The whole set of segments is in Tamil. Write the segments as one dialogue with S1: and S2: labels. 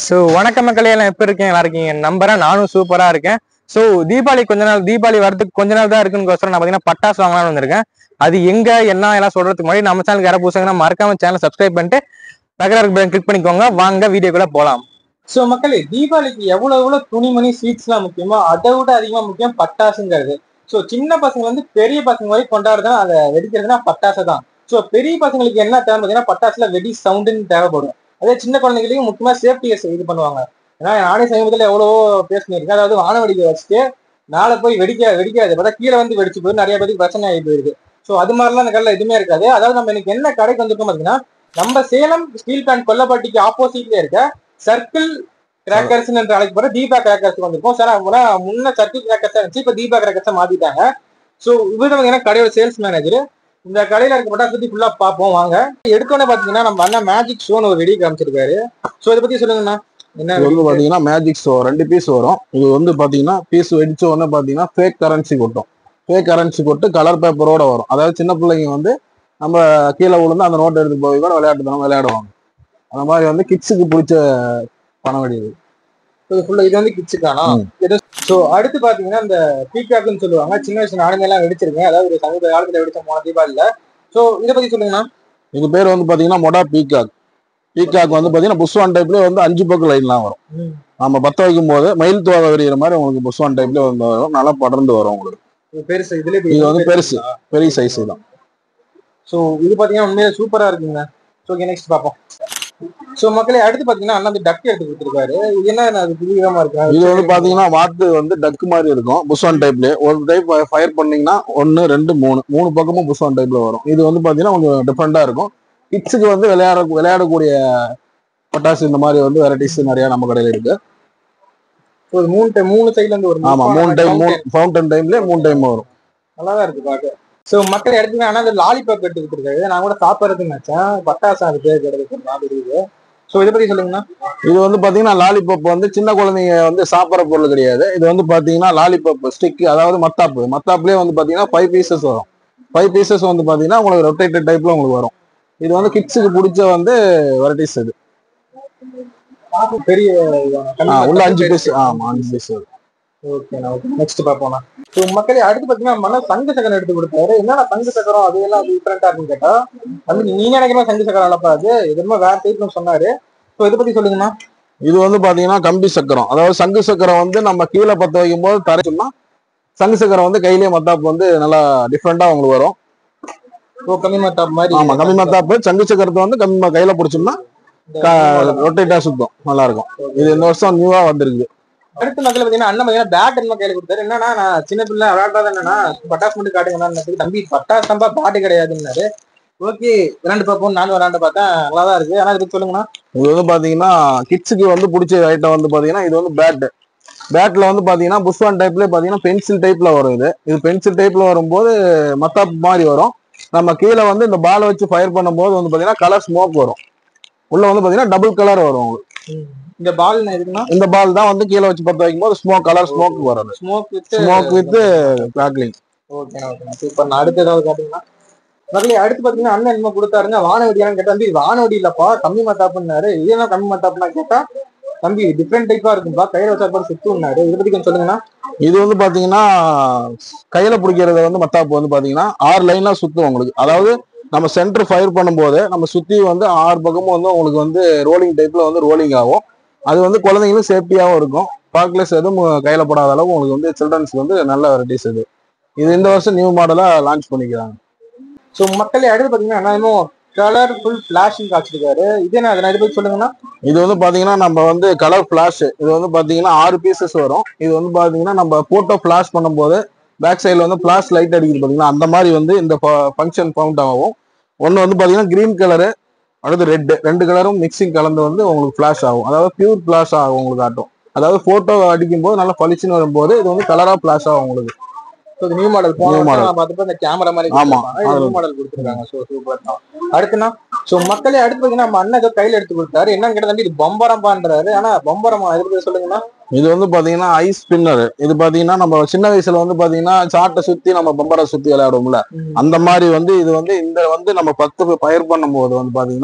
S1: ஸோ வணக்கம் மக்களே, எல்லாம் எப்படி இருக்கீங்க? நல்லா இருக்கீங்க நம்புறேன். நானும் சூப்பரா இருக்கேன். ஸோ தீபாவளி வரதுக்கு கொஞ்ச நாள் தான் இருக்குன்னு நான் பார்த்தீங்கன்னா பட்டாசு வாங்கலாம்னு வந்திருக்கேன். அது எங்க என்ன எல்லாம் சொல்றதுக்கு முன்னாடி நம்ம சேனலுக்கு யாராவது புதுசாங்கன்னா மறக்காம சேனல் சப்ஸ்கிரைப் பண்ணிட்டு பக்கத்துல கிளிக் பண்ணிக்கோங்க. வாங்க வீடியோக்குள்ள போலாம். ஸோ மக்களே, தீபாவளிக்கு எவ்வளவு துணிமணி ஸ்வீட்ஸ் எல்லாம் முக்கியமோ அதை விட அதிகமா முக்கியம் பட்டாசுங்கிறது. ஸோ சின்ன பசங்க பெரிய பசங்க வரை கொண்டாடுறதுனா அதை வெடிக்கிறதுனா பட்டாசு தான். ஸோ பெரிய பசங்களுக்கு என்ன தேவை பார்த்தீங்கன்னா பட்டாசுல வெடி சவுண்டுன்னு தேவைப்படும். அதே சின்ன குழந்தைகளையும் முக்கியமா சேஃப்டியை இது பண்ணுவாங்க. ஏன்னா நானே சமீபத்தில் எவ்வளவோ பேசினிருக்கேன். அதாவது வானவெடிக்கை வச்சுட்டு மேலே போய் வெடிக்காது பார்த்தா கீழே வெடிச்சு போய் நிறைய பேருக்கு பிரச்சனை ஆகி போயிருக்கு. ஸோ அது மாதிரிலாம் அந்த கடையில் எதுவுமே இருக்காது. அதாவது நம்ம இன்னைக்கு என்ன கடைக்கு வந்திருக்கோம் பார்த்தீங்கன்னா, நம்ம சேலம் ஸ்டீல் பிளான்ட் கொல்லப்பட்டிக்கு ஆப்போசிட்ல இருக்க சர்க்கிள் கிராக்கர்ஸ் என்று அழைக்கப்படுற தீபா கிராக்கர்ஸ் வந்திருக்கோம். சார் முன்ன சர்க்கிள் கிராக்கர்ஸ் இருந்துச்சு, இப்ப தீபா கிராக்கர்ஸ் மாத்திட்டாங்க. ஸோ இவர் கடையோட சேல்ஸ் மேனேஜர். இந்த கடையில இருக்க பட்டாசு பத்தி ஃபுல்லா பார்ப்போம் வாங்க. எடுத்தோன்னே பாத்தீங்கன்னா நம்ம அண்ணா மேஜிக் ஷோன்னு ஒரு வெடி காமிச்சிருக்காரு. ஸோ இதை பத்தி சொல்லுங்கண்ணா. என்ன
S2: பாத்தீங்கன்னா மேஜிக் ஷோ 2 பீஸ் வரும். இது பாத்தீங்கன்னா பீஸ் வெடிச்ச உடனே பாத்தீங்கன்னா ஃபேக் கரன்சி கொட்டும். ஃபேக் கரன்சி கொட்டு கலர் பேப்பரோட வரும். அதாவது சின்ன பிள்ளைங்க நம்ம கீழே விழுந்து அந்த நோட்டை எடுத்து போய் கூட விளையாடுவாங்க. அந்த மாதிரி கிட்ஸுக்கு பிடிச்ச பணம் வெடி.
S1: இது கிட்ஸுக்கானா? ஸோ அடுத்து பாத்தீங்கன்னா இந்த பீகாக்னு சொல்லுவாங்க. சின்ன வயசு நானுமே எல்லாம் வெடிச்சிருக்கேன். அதாவது ஒரு சமீப காலத்துல வெடிச்ச போன தீபாவளியில. ஸோ இதை பத்தி சொல்லுங்கண்ணா.
S2: இது பேர் பாத்தீங்கன்னா மொடா பீகாக். பீகாக் பாத்தீங்கன்னா புஷ்வான் டைப்ல 5 பக்கம் லைன்லாம் வரும். நம்ம பத்த வைக்கும் போது மயில் தோகை வெறிகிற மாதிரி உங்களுக்கு புஷ்வான் டைப்ல வரும். நல்லா படர்ந்து வரும் உங்களுக்கு.
S1: பெருசு இதுல
S2: இது பெருசு, பெரிய சைஸ் தான்.
S1: ஸோ இது பாத்தீங்கன்னா உண்மையிலே சூப்பரா இருக்குங்க. ஸோ நெக்ஸ்ட் பார்ப்போம். சோ மக்களே, அடுத்து பாத்தீங்கன்னா அண்ணா டக் எடுத்து கொடுத்துருக்காரு. இது என்ன புதுவிதமா இருக்கு?
S2: இது பாத்தீங்கன்னா வாத்து டக் மாதிரி இருக்கும். புஷ்வான் டைப்ல ஒரு டைப் ஃபயர் பண்ணீங்கன்னா 1 2 3 பக்கமும் புஷ்வான் டைப்ல வரும். இது பாத்தீங்கன்னா கொஞ்சம் டிஃப்ரெண்டா இருக்கும். கிட்ஸுக்கு விளையாடக்கூடிய பட்டாசு. இந்த மாதிரி வெரைட்டிஸ் நிறைய நம்ம கடையில இருக்கு.
S1: ஒரு 3 சைட்ல இருந்து ஒரு
S2: ஆமா 3 டைம் ஃபவுண்டன் டைம்ல 3 டைம் வரும்.
S1: நல்லாதான் இருக்கு பாக்க. சோ மக்கள் எடுத்துங்க. ஆனா அந்த லாலிபாப் எடுத்து கொடுத்துருக்காரு. நான் கூட சாப்பிட்றதுன்னு நினைச்சேன். பட்டாசு அது பேர் கிடையாது. சோ இதை பத்தி சொல்லுங்கன்னா.
S2: இது பாத்தீங்கன்னா லாலிபாப் சின்ன குழந்தைங்க சாப்பிட்ற பொருள் கிடையாது. இது பாத்தீங்கன்னா லாலிபாப் ஸ்டிக், அதாவது மத்தாப்லயே பாத்தீங்கன்னா 5 பீசஸ் வரும். 5 பீசஸ் பாத்தீங்கன்னா உங்களுக்கு ரொட்டேட்டட் டைப்ல உங்களுக்கு வரும். இது கிட்ஸுக்கு பிடிச்ச வெரைட்டிஸ். இது
S1: பெரிய
S2: உள்ள 5 பீஸ். ஆமா 5 பீஸ்.
S1: ஓகேண்ணா, ஓகே. நெக்ஸ்ட் பாப்போம்ண்ணா. ஸோ மக்களே, அடுத்து பாத்தீங்கன்னா சங்கு சக்கரம் எடுத்து கொடுத்தாரு. என்னன்னா சங்கு சக்கரம் அது எல்லாம் டிஃபரெண்டா இருக்குன்னு கேட்டா, நீ நினைக்கிற சங்கு சக்கரம் இல்லப்பா, அது எதுவுமே வேற டைப்னு சொன்னாரு. ஸோ இதை பத்தி சொல்லுங்கண்ணா.
S2: இது பாத்தீங்கன்னா கம்பி சக்கரம். அதாவது சங்கு சக்கரம் நம்ம கீழே பத்த வைக்கும் போது தரைச்சோம்னா சங்கு சக்கரம் கையிலேயே மத்தாப்பு நல்லா டிஃப்ரெண்டா உங்களுக்கு வரும்.
S1: கம்மி மத்தாப்பு மாதிரி.
S2: ஆமா கம்மி மத்தாப்பு. சங்கு சக்கரத்தை கம்மி கையில பிடிச்சோம்னா ரொட்டேட்டா சுத்தம் நல்லா இருக்கும். இது இந்த வருஷம் நியூவா வந்திருக்கு.
S1: அடுத்த மக்கள் பாத்தீங்கன்னா அண்ணன் பேட் என்ன கையில கொடுத்தாரு. என்னன்னா நான் சின்ன பிள்ளை விளையாடுறது என்னன்னா பட்டாசு மட்டும் காட்டுங்க. தம்பி பட்டாசு தம்பா பாட்டு கிடையாதுன்னாரு. ஓகே, விளையாண்டு பார்ப்போம். நானும் விளையாண்டு பார்த்தேன். நல்லாதான் இருக்கு. ஆனா இது சொல்லுங்கண்ணா.
S2: இது பாத்தீங்கன்னா கிட்ஸுக்கு பிடிச்ச ஐட்டம் பாத்தீங்கன்னா இது பேட். பேட்ல பாத்தீங்கன்னா புஷ்வான் டைப்ல பாத்தீங்கன்னா பென்சில் டைப்ல வரும். இது பென்சில் டைப்ல வரும்போது மத்தாப்பு மாதிரி வரும். நம்ம கீழே இந்த பாலை வச்சு ஃபயர் பண்ணும்போது பாத்தீங்கன்னா கலர் ஸ்மோக் வரும். உள்ள பாத்தீங்கன்னா டபுள் கலர் வரும் உங்களுக்கு.
S1: இந்த பால் இருக்குன்னா
S2: இந்த பால் தான் கீழே வச்சு பத்த வைக்கும் போது ஸ்மோக் வரும். Smoke with crackling.
S1: Okay okay, super. நான் அடுத்து ஏதாவது காட்டுங்களா மக்களே? அடுத்து பாத்தீங்கன்னா அண்ணன் என்ன கொடுத்தாருங்க, வானவெடியான்னு கேட்டா தம்பி வானவெடி இல்லப்பா கம்மி மத்தாப்புன்னாரு. இதெல்லாம் கம்மி மத்தாப்புனா கேட்டா தம்பி டிஃப்ரெண்ட் டைப்பா இருக்குப்பா, கையில வச்சா பாரு சுத்துனாரு. இதை பத்தி கொஞ்சம் சொல்லுங்கன்னா.
S2: இது பாத்தீங்கன்னா கையில பிடிக்கிறது மத்தாப்பு பாத்தீங்கன்னா 6 லைனா சுத்தும் உங்களுக்கு. அதாவது நம்ம சென்டர் ஃபயர் பண்ணும்போது நம்ம சுத்தி 6 பக்கமும் உங்களுக்கு ரோலிங் டைப்ல ரோலிங் ஆகும். அது குழந்தைங்களும் சேஃப்டியாவும் இருக்கும். பார்க்லெஸ் எதுவும் கையில போடாத அளவு உங்களுக்கு சில்ட்ரன்ஸ்க்கு நல்ல வெரைட்டிஸ். இது இந்த வருஷம் நியூ மாடலா லான்ச் பண்ணிக்கிறாங்க.
S1: ஸோ மக்களே, அடுத்து பாத்தீங்கன்னா இன்னும் கலர்ஃபுல் பிளாஷிங் காய்ச்சிருக்காரு. இது என்ன அதை பத்தி சொல்லுங்கன்னா.
S2: இது பாத்தீங்கன்னா நம்ம கலர் பிளாஷ். இது பாத்தீங்கன்னா 6 பீசஸ் வரும். இது பாத்தீங்கன்னா நம்ம போட்டோ பிளாஷ் பண்ணும்போது பேக் சைட்ல பிளாஷ் லைட் அடிக்குது பாத்தீங்கன்னா, அந்த மாதிரி இந்த ஃபங்க்ஷன் கவுண்ட் ஆகும். ஒன்னு பாத்தீங்கன்னா கிரீன் கலரு, அடுத்து ரெட். 2 கலரும் மிக்சிங் கலந்து உங்களுக்கு பிளாஷ் ஆகும். அதாவது பியூர் பிளாஷ் ஆகும் உங்களுக்கு காட்டும். அதாவது போட்டோ அடிக்கும் போது நல்லா பளிச்சுன்னு வரும்போது இது கலரா பிளாஷ் ஆகும் உங்களுக்கு.
S1: நியூ மாடல் இந்த கேமரா மாதிரி நியூ மாடல் கொடுத்துருக்காங்க. ஸோ சூப்பர் தான். அடுத்துனா ஸோ மக்களே, அடுத்து பாத்தீங்கன்னா நம்ம அண்ணன் ஏதோ கையில எடுத்து கொடுத்தாரு. என்னன்னு கேட்டா தம்பி இது பம்பரம் பான்றாரு. ஆனா பம்பரமா எது சொல்லுங்கன்னா.
S2: இது பாத்தீங்கன்னா ஐஸ் ஸ்பின்னர். இது பாத்தீங்கன்னா நம்ம சின்ன வயசுல பாத்தீங்கன்னா சாட்டை சுத்தி நம்ம பம்பரை சுத்தி விளையாடுவோம்ல, அந்த மாதிரி இது இந்த நம்ம 10 ஃபயர் பண்ணும் போது பாத்தீங்கன்னா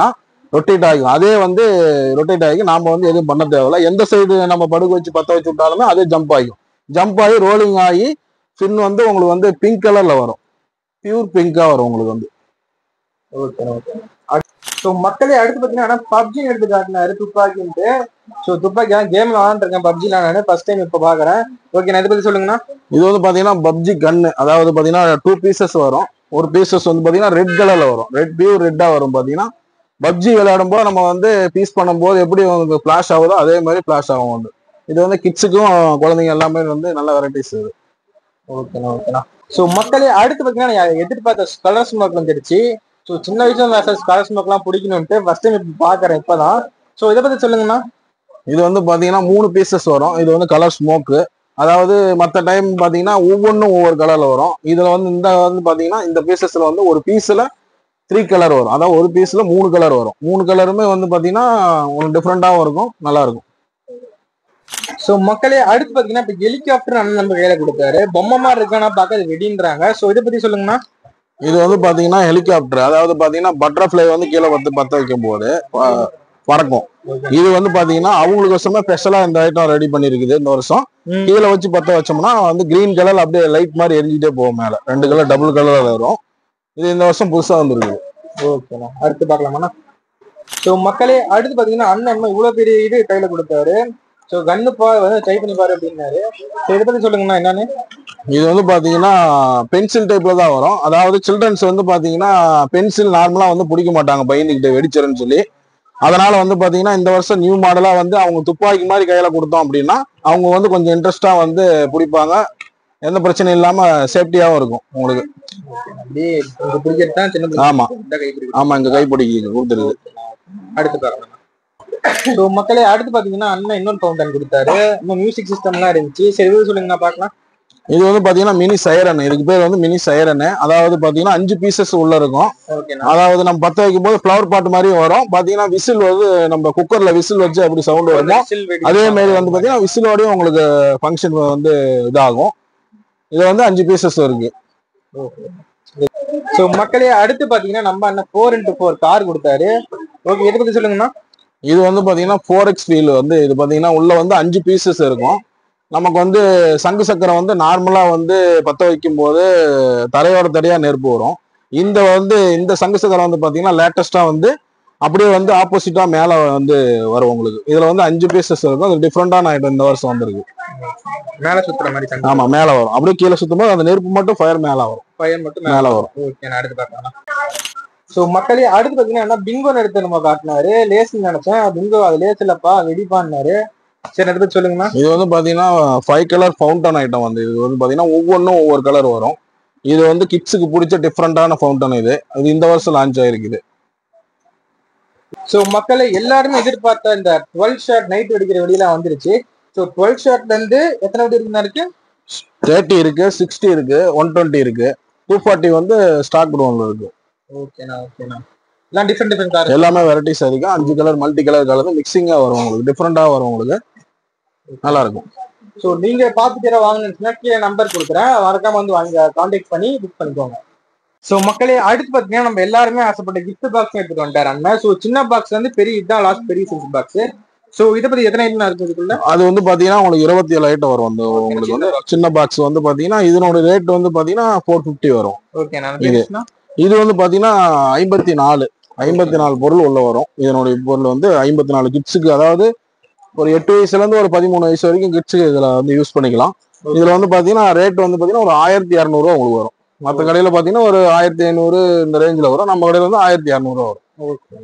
S2: ரொட்டேட் ஆகும். அதே வந்து ரொட்டேட் ஆகி நாம வந்து எதுவும் பண்ண தேவையில்ல. எந்த சைடு நம்ம படுக்க வச்சு பத்த வச்சு விட்டாலுமே அதே ஜம்ப் ஆகும். ஜம்ப் ஆகி ரோலிங் ஆகி ஃபின் வந்து உங்களுக்கு வந்து பிங்க் கலர்ல வரும். பியூர் பிங்கா வரும் உங்களுக்கு வந்து.
S1: Okay okay. ஸோ மக்களே அடுத்து பார்த்தீங்கன்னா பப்ஜி எடுத்து காட்டினாரு துப்பாக்கின்ட்டு. ஸோ துப்பாக்கி கேம் விளாண்டுருக்கேன் பப்ஜி நான் ஃபர்ஸ்ட் டைம் இப்போ பாக்குறேன். ஓகே நான் இதை பத்தி சொல்லுங்கண்ணா.
S2: இது வந்து பாத்தீங்கன்னா பப்ஜி கன்னு, அதாவது பாத்தீங்கன்னா 2 பீசஸ் வரும். ஒரு பீசஸ் வந்து பாத்தீங்கன்னா ரெட் கலர்ல வரும். பியூர் ரெட்டா வரும். பாத்தீங்கன்னா பப்ஜி விளையாடும் போது நம்ம வந்து பீஸ் பண்ணும்போது எப்படி உங்களுக்கு ஃபிளாஷ் ஆகுதோ அதே மாதிரி ஃபிளாஷ் ஆகும் வந்து. இது வந்து கிட்ஸுக்கும் குழந்தைங்க எல்லாமே வந்து நல்ல வெரைட்டிஸ் இது.
S1: ஓகேண்ணா ஓகேண்ணா. ஸோ மக்களே அடுத்து பார்த்தீங்கன்னா எதிர்பார்த்த கலர் ஸ்மோக் வந்துடுச்சு. ஸோ சின்ன வயசுல கலர் ஸ்மோக்லாம் பிடிக்கணும்ட்டு ஃபர்ஸ்ட் டைம் இப்போ பாக்குறேன் இப்பதான். ஸோ இதை பத்தி சொல்லுங்கண்ணா.
S2: இது வந்து பாத்தீங்கன்னா 3 பீசஸ் வரும். இது வந்து கலர் ஸ்மோக்கு. அதாவது மற்ற டைம் பாத்தீங்கன்னா ஒவ்வொன்றும் ஒவ்வொரு கலர்ல வரும். இதுல வந்து இந்த வந்து பாத்தீங்கன்னா இந்த பீசஸ்ல வந்து ஒரு பீஸ்ல 3 கலர் வரும். அதாவது ஒரு பீஸ்ல 3 கலர் வரும். 3 கலருமே வந்து பாத்தீங்கன்னா உங்களுக்கு டிஃப்ரெண்டாவும் இருக்கும், நல்லா இருக்கும்.
S1: ஸோ மக்களே அடுத்து பாத்தீங்கன்னா இப்ப ஹெலிகாப்டர் அண்ணன் நம்ம கையில கொடுத்தாரு. பொம்மை மாதிரி இருக்கானா பார்க்க அது வெடின்றாங்க. ஸோ இதை பத்தி சொல்லுங்கண்ணா.
S2: இது வந்து பாத்தீங்கன்னா ஹெலிகாப்டர், அதாவது பாத்தீங்கன்னா பட்டர்ஃபிளை வந்து கீழே பத்த வைக்கும் போது பறக்கும். இது வந்து பாத்தீங்கன்னா அவங்களுக்கு வருஷமா ஸ்பெஷலா இந்த ஐட்டம் ரெடி பண்ணிருக்குது இந்த வருஷம். கீழே வச்சு பத்த வச்சோம்னா வந்து கிரீன் கலர் அப்படியே லைட் மாதிரி எரிஞ்சிட்டே போகும். மேல 2 கலர் டபுள் கலர்ல வரும். இது இந்த வருஷம் புதுசா வந்துருக்கு.
S1: ஓகேண்ணா அடுத்து பார்க்கலாமாண்ணா. ஸோ மக்களே அடுத்து பாத்தீங்கன்னா அண்ணன் இவ்வளவு பெரிய இது கையில கொடுத்தாரு. ஸோ கன்னு வந்து ட்ரை பண்ணி பாரு அப்படின்னாரு. இதை பத்தி சொல்லுங்கண்ணா என்னன்னு.
S2: இது வந்து பாத்தீங்கன்னா பென்சில் டைப்ல தான் வரும். அதாவது சில்ட்ரன்ஸ் வந்து பாத்தீங்கன்னா பென்சில் நார்மலா வந்து பிடிக்க மாட்டாங்க, பயந்துகிட்ட வெடிச்சிருன்னு சொல்லி. அதனால வந்து பாத்தீங்கன்னா இந்த வருஷம் நியூ மாடலா வந்து அவங்க துப்பாக்கி மாதிரி கையில கொடுத்தோம் அப்படின்னா அவங்க வந்து கொஞ்சம் இன்ட்ரெஸ்டா வந்து பிடிப்பாங்க. எந்த பிரச்சனையும் இல்லாம சேஃப்டியாவும் இருக்கும் உங்களுக்கு. ஆமா ஆமா, இங்க கைப்பிடிக்கு கொடுத்துருக்கு.
S1: அடுத்து பாருங்க. ஸோ மக்களே அடுத்து பாத்தீங்கன்னா அண்ணன் இன்னொரு ஃபவுண்டன் கொடுத்தாரு. இன்னும் மியூசிக் சிஸ்டம் எல்லாம் இருந்துச்சு. சரி இது சொல்லுங்க பாக்கலாம்.
S2: இது வந்து பாத்தீங்கன்னா மினி சைரன். இதுக்கு பேர் வந்து மினி சைரன். அதாவது பாத்தீங்கன்னா 5 பீசஸ் உள்ள இருக்கும். அதாவது நம்ம பத்த வைக்கும் போது ஃபிளவர் பாட் மாதிரி வரும். பாத்தீங்கன்னா விசில் வந்து நம்ம குக்கர்ல விசில் வச்சு அப்படி சவுண்ட் வருமோ அதே மாதிரி வந்து பாத்தீங்கன்னா விசிலோடய உங்களுக்கு ஃபங்க்ஷன் வந்து இதாகும். இது வந்து 5 பீசஸ் இருக்கு.
S1: ஸோ மக்களே அடுத்து பாத்தீங்கன்னா நம்ம அண்ணன் 4x4 கார் கொடுத்தாரு. ஓகே இதை பத்தி சொல்லுங்கண்ணா.
S2: இது வந்து பாத்தீங்கன்னா 4x வீல் வந்து இது பாத்தீங்கன்னா உள்ள வந்து 5 பீசஸ் இருக்கும். நமக்கு வந்து சங்கு சக்கரம் வந்து நார்மலா வந்து பத்த வைக்கும் போது தரையோட தரையா நெருப்பு வரும். இந்த சங்கு சக்கரம் வந்து பாத்தீங்கன்னா லேட்டஸ்டா வந்து அப்படியே வந்து ஆப்போசிட்டா மேல வந்து வரும் உங்களுக்கு. இதுல வந்து 5 பீசஸ் இருக்கும். அது டிஃப்ரெண்டான ஐட்டம் இந்த வருஷம் வந்திருக்கு.
S1: மேல சுத்துற மாதிரி.
S2: ஆமா, மேல வரும். அப்படியே கீழே சுத்தும் போது அந்த நெருப்பு மட்டும் ஃபயர் மேல வரும்.
S1: ஃபயர் மட்டும்
S2: மேல வரும்.
S1: ஓகே நான் அடுத்து பார்க்கலாம். ஸோ மக்களே அடுத்து பாத்தீங்கன்னா பிங்கோ எடுத்து நம்ம காட்டினாரு. லேஸ்ன்னு நினைச்சேன். பிங்கோ அது லேஸ் இல்லப்பா வெடிப்பான்னாரு. சரி அதை பத்தி சொல்லுங்கண்ணா.
S2: இது வந்து பாத்தீங்கன்னா 5 கலர் ஃபவுண்டன் ஐட்டம் வந்து இது வந்து பாத்தீங்கன்னா ஒவ்வொன்றும் ஒவ்வொரு கலர் வரும். இது வந்து கிட்ஸுக்கு பிடிச்ச டிஃப்ரெண்டான ஃபவுண்டன். இது இந்த வருஷம் லான்ச் ஆயிருக்குது.
S1: ஸோ மக்களை எல்லாருமே எதிர்பார்த்த இந்த 12 ஷாட் நைட் வெடிக்கிற வெடியெல்லாம் வந்துருச்சு. ஸோ 12 ஷாட்ல இருந்து எத்தனை வெடி இருக்கு?
S2: 30 இருக்கு, 60 இருக்கு, 120 இருக்கு, 240 வந்து ஸ்டாக் ரூம்ல இருக்கு.
S1: ஓகேண்ணா ஓகேண்ணா. எல்லாம் டிஃப்ரெண்ட் கார்
S2: எல்லாமே வெரைட்டிஸ் அதிகம். 5 கலர் மல்டி கலர் கலந்து மிக்சிங்கா வரும் உங்களுக்கு. டிஃப்ரெண்டா வரும் உங்களுக்கு. நல்லா இருக்கும்.
S1: ஸோ நீங்க பார்த்துட்டு வாங்கினா கீழே நம்பர் கொடுக்குறேன், மறக்காம வந்து வாங்க, கான்டாக்ட் பண்ணி புக் பண்ணிக்கோங்க. ஸோ மக்களே அடுத்து பார்த்தீங்கன்னா நம்ம எல்லாருமே ஆசைப்பட்ட கிஃப்ட் பாக்ஸ் எடுத்துட்டு வந்துட்டாரு அண்ணன். ஸோ சின்ன பாக்ஸ் வந்து பெரிய இதுதான் லாஸ்ட் பெரிய சைஸ் பாக்ஸ். ஸோ இதை பத்தி எத்தனை ஐட்டம் இருக்குதுக்குள்ள?
S2: அது வந்து பாத்தீங்கன்னா உங்களுக்கு 27 ஐட்டம் வரும். வந்து உங்களுக்கு வந்து சின்ன பாக்ஸ் வந்து பாத்தீங்கன்னா இதனோட ரேட் வந்து பாத்தீங்கன்னா 450 வரும். இது வந்து பாத்தீங்கன்னா 54 பொருள் உள்ள வரும். இதனுடைய பொருள் வந்து 54 கிட்ஸுக்கு, அதாவது ஒரு 8 வயசுல இருந்து ஒரு 13 வயசு வரைக்கும் கிட்ஸுக்கு இதுல வந்து யூஸ் பண்ணிக்கலாம். இதுல வந்து பாத்தீங்கன்னா ரேட் வந்து பாத்தீங்கன்னா ஒரு 1200 ரூபா உங்களுக்கு வரும். மற்ற கடையில பாத்தீங்கன்னா ஒரு 1500 இந்த ரேஞ்சில வரும். நம்ம கடையில வந்து 1200 ரூபா வரும்.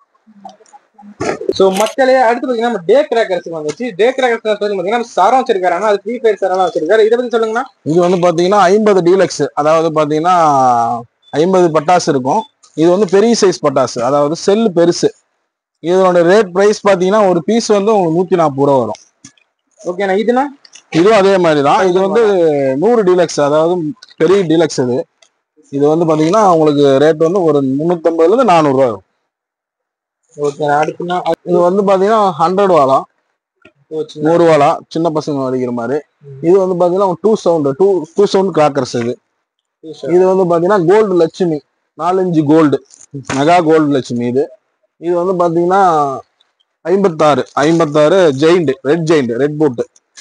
S1: சோ மக்களே அடுத்து பாத்தீங்கன்னா நம்ம டே கிராக்கர்ஸ் வந்துச்சு. டே கிராக்கர்ஸ் பாத்தீங்கன்னா சரம் வச்சிருக்காரு. அது ஃப்ரீ ஃபயர் சரம் வச்சிருக்காரு. இதை பத்தி சொல்லுங்கண்ணா.
S2: இது வந்து பாத்தீங்கன்னா 50 டீலக்ஸ், அதாவது பாத்தீங்கன்னா 50 பட்டாசு இருக்கும். இது வந்து பெரிய சைஸ் பட்டாசு, அதாவது செல் பெருசு. இதனோட ரேட் பிரைஸ் பாத்தீங்கன்னா ஒரு பீஸ் வந்து உங்களுக்கு 140 ரூபா வரும்.
S1: ஓகேண்ணா. இதுவும்
S2: அதே மாதிரி தான். இது வந்து 100 டீலக்ஸ், அதாவது பெரிய டீலக்ஸ். இது வந்து பாத்தீங்கன்னா உங்களுக்கு ரேட் வந்து ஒரு 350 இருந்து 400 ரூபா வரும். இது வந்து பாத்தீங்கன்னா 100 வாலா, 100 வாலா சின்ன பசங்க அடிக்கிற மாதிரி. இது வந்து பாத்தீங்கன்னா 2 சவுண்ட் கிராக்கர்ஸ். இது வந்து பாத்தீங்கன்னா gold Lakshmi 4 gold mega gold Lakshmi. இது வந்து பாத்தீங்கன்னா 56 ஜெயிண்ட் ரெட் போட்.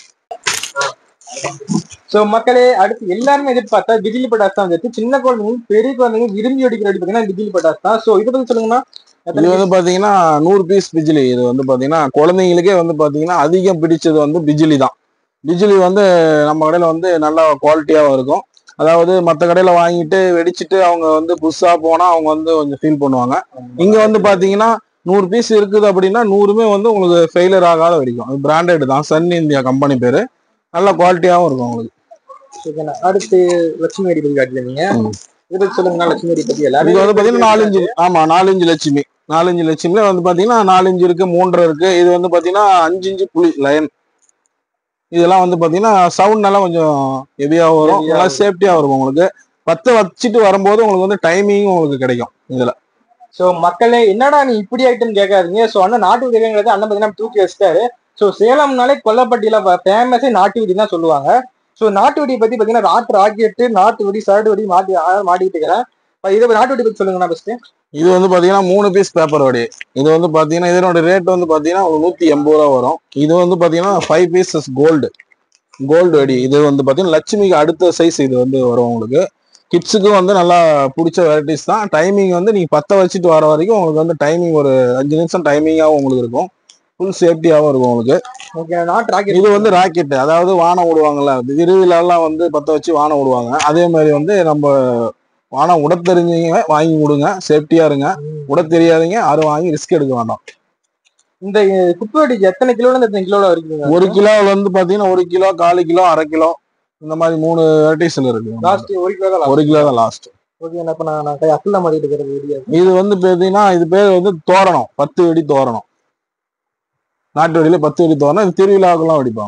S1: சோ மக்களே, அடுத்து எல்லாருமே எதிர்பார்த்தா பிஜிலி பட்டாஸ் தான் வந்துச்சு. சின்ன குழந்தைங்க பெரிய குழந்தைங்க விரும்பி அடிக்கிற பாத்தீங்கன்னா பிஜிலி பட்டாஸ் தான். சோ இதை பத்தி சொல்லுங்கன்னா,
S2: இது வந்து பாத்தீங்கன்னா 100 பீஸ் பிஜிலி. இது வந்து பாத்தீங்கன்னா குழந்தைங்களுக்கே வந்து பாத்தீங்கன்னா அதிகம் பிடிச்சது வந்து பிஜிலி தான். பிஜிலி வந்து நம்ம கடையில வந்து நல்லா குவாலிட்டியாவும் இருக்கும். அதாவது மற்ற கடையில வாங்கிட்டு வெடிச்சிட்டு அவங்க வந்து புதுசா போனா அவங்க வந்து கொஞ்சம் ஃபீல் பண்ணுவாங்க. இங்க வந்து பாத்தீங்கன்னா 100 பீஸ் இருக்குது அப்படின்னா 100மே வந்து உங்களுக்கு ஃபெயிலியர் ஆகாத வெடிக்கும். அது பிராண்டட் தான், சன் இந்தியா கம்பெனி பேரு. நல்ல குவாலிட்டியாவும் இருக்கும் உங்களுக்கு.
S1: அடுத்து லட்சுமி வெடி பத்தி காட்டுறீங்க. இதை சொல்லுங்க, லட்சுமி வெடி பத்தி. எல்லாரும்
S2: இது வந்து பாத்தீங்கன்னா 4 இன்ச் லட்சுமி. 4 இன்ச் லட்சுமில வந்து பாத்தீங்கன்னா 4 இன்ச் இருக்கு, 3 இருக்கு. இது வந்து பாத்தீங்கன்னா 5 இன்ச் புலி லயன். இதெல்லாம் வந்து பாத்தீங்கன்னா சவுண்ட் நல்லா கொஞ்சம் ஹெவியா வரும், நல்லா சேஃப்டியா வரும். உங்களுக்கு 10 வச்சுட்டு வரும்போது உங்களுக்கு வந்து டைமிங் உங்களுக்கு கிடைக்கும் இதுல.
S1: சோ மக்களே, என்னடா நீ இப்படி ஐட்டம் கேட்காதீங்க. சோ அண்ணன் நாட்டு விதைங்கிறது அண்ணன் பாத்தீங்கன்னா தூக்கி வச்சிட்டாரு. சோ சேலம்னாலே கொல்லப்பட்டியில ஃபேமஸே நாட்டு வெடி தான் சொல்லுவாங்க. சோ நாட்டு வெடி பத்தி பாத்தீங்கன்னா ராக்கெட்டு, நாட்டு வெடி, சரடு வெடி மாட்டிக்கிட்டு இருக்கிறேன். இதை நாட்டு வெடி பத்தி சொல்லுங்கண்ணா ஃபர்ஸ்ட்.
S2: இது வந்து பாத்தீங்கன்னா 3 பீஸ் பேப்பர் வெடி. இது வந்து பாத்தீங்கன்னா இதனோட ரேட் வந்து பாத்தீங்கன்னா 180 ரூபா வரும். இது வந்து பாத்தீங்கன்னா 5 பீசஸ் கோல்டு வெடி. இது வந்து பாத்தீங்கன்னா லட்சுமிக்கு அடுத்த சைஸ் இது வந்து வரும் உங்களுக்கு. கிட்ஸுக்கும் வந்து நல்லா பிடிச்ச வெரைட்டிஸ் தான். டைமிங் வந்து நீங்க 10 வச்சுட்டு வர வரைக்கும் உங்களுக்கு வந்து டைமிங் ஒரு 5 நிமிஷம் டைமிங்காகவும் உங்களுக்கு இருக்கும். ஃபுல் சேஃப்டியாகவும் இருக்கும் உங்களுக்கு. இது வந்து ராக்கெட், அதாவது வானம் விடுவாங்கல்ல, திருவிழாலாம் வந்து 10 வச்சு வானம் விடுவாங்க. அதே மாதிரி வந்து நம்ம வானம் உட தெரிஞ்சவங்க வாங்கி விடுங்க, சேஃப்டியா இருங்க. உட தெரியாதீங்க யாரும் வாங்கி ரிஸ்க் எடுக்க வேண்டாம்.
S1: இந்த குப்பைவெடி எத்தனை கிலோல இருந்து எத்தனை கிலோல இருக்குங்க?
S2: 1 கிலோல வந்து பாத்தீங்கன்னா 1 கிலோ, 1/4 கிலோ, 1/2 கிலோ, இந்த மாதிரி 3 வெரைட்டிஸ்ல இருக்கு.
S1: லாஸ்ட் 1 கிலோ தான்.
S2: 1 கிலோ தான் லாஸ்ட்.
S1: ஓகே, அப்ப நான் அக்குள்ள மாட்டிட்டு இருக்கிறது.
S2: இது வந்து பாத்தீங்கன்னா இது பேர் வந்து தோரணம், 10 வெடி தோரணம். நாட்டு வெடியில 10 வெடி தோரணம். இது திருவிழாக்கெல்லாம் வெடிப்பாங்க.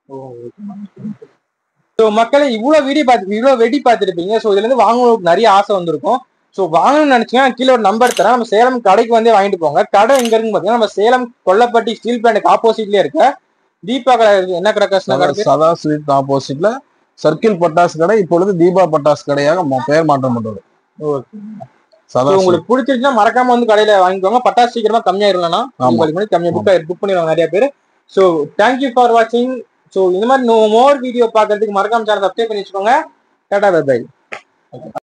S1: ஸோ மக்களே, இவ்வளவு வெடி பார்த்துருப்பீங்க. ஸோ இதுல இருந்து வாங்கணும்னு நிறைய ஆசை வந்திருக்கும். ஸோ வாங்கணும்னு நினைச்சீங்கன்னா கீழே ஒரு நம்பர் தரேன். நம்ம சேலம் கடைக்கு வந்தே வாங்கிட்டு போங்க. கடை எங்க இருக்குன்னு பாத்தீங்கன்னா நம்ம சேலம் கொல்லப்பட்டி ஸ்டீல் பிளான்ட் ஆப்போசிட்லயே இருக்க தீபா கடை இருக்கு. என்ன கடை?
S2: சதா ஸ்வீட் ஆப்போசிட்ல சர்க்கிள் பட்டாசு கடை. இப்பொழுது தீபா பட்டாசு கடையாக பெயர் மாற்றம் பண்றது.
S1: உங்களுக்கு பிடிச்சிருச்சுன்னா மறக்காம வந்து கடையில வாங்கிக்கோங்க. பட்டாசு சீக்கிரமா கம்மியாயிரும்னா கம்மியா புக் பண்ணிடுவாங்க நிறைய பேர். ஸோ தேங்க்யூ ஃபார் வாட்சிங். ஸோ இந்த மாதிரி மோர் வீடியோ பார்க்கறதுக்கு மறக்காம சேனல் சப்ஸ்கிரைப் பண்ணி வச்சுக்கோங்க. Tata by.